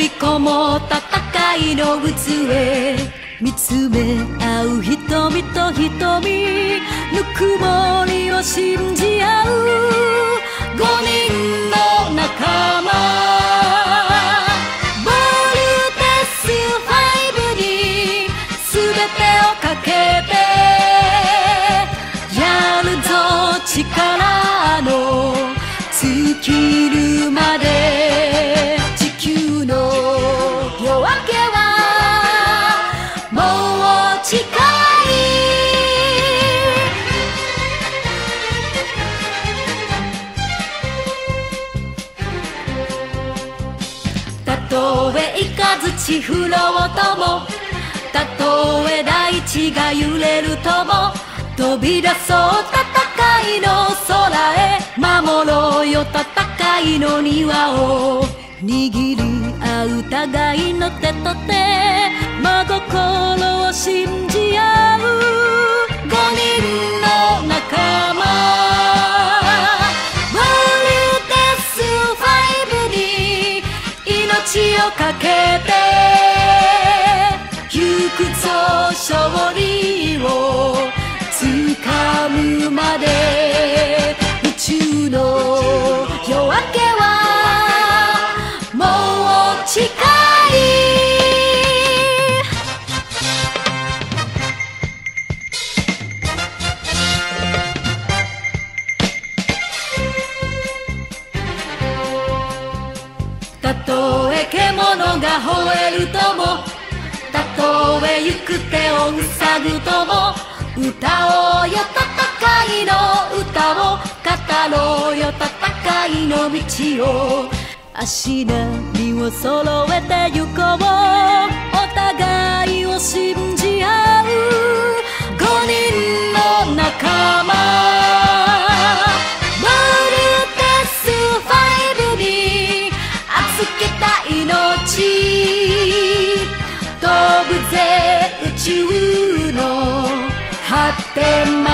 こも戦いの渦へ見つめ合う瞳と瞳、ぬくもりを信じ合う5人の仲間。ボルテス5に全てをかけてやるぞ力の尽きるまで。地球の夜明けはもう近い。たとえ雷降ろうとも、たとえ大地が揺れるとも、飛び出そう戦いの空へ。守ろうよ戦いの庭を握り合う互いの手と手、真心を信じ合う5人の仲間。ボルテス5に命をかけて行くぞ勝利をつかむまで。宇宙の夜明けはもう近い。たとえ獣が吠えるとも、たとえ行く手を塞ぐとも、歌おうよ戦いの歌を、語ろうよ戦いの道を。足並みを揃えて行こう、お互いを信じ合う5人の仲間。ボルテス5に預けた命、飛ぶぜ宇宙の果てま